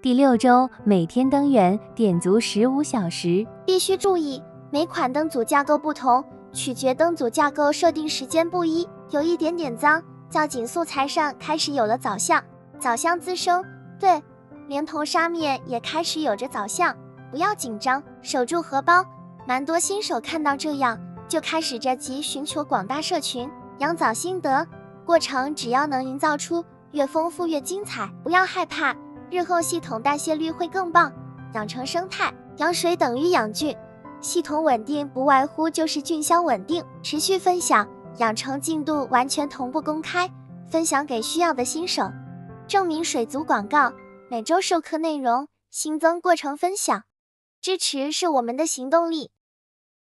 第6周每天灯源点足15小时。 必须注意，每款灯组架构不同，取决灯组架构设定时间不一，有一点点脏。较紧素材上开始有了藻相滋生，对，连同沙面也开始有着藻相。不要紧张，守住荷包。蛮多新手看到这样就开始着急寻求广大社群养藻心得，过程只要能营造出越丰富越精彩，不要害怕，日后系统代谢率会更棒。养成生态，养水等于养菌，系统稳定不外乎就是菌相稳定。持续分享，养成进度完全同步公开，分享给需要的新手。证明水族广告，每周授课内容新增过程分享，支持是我们的行动力。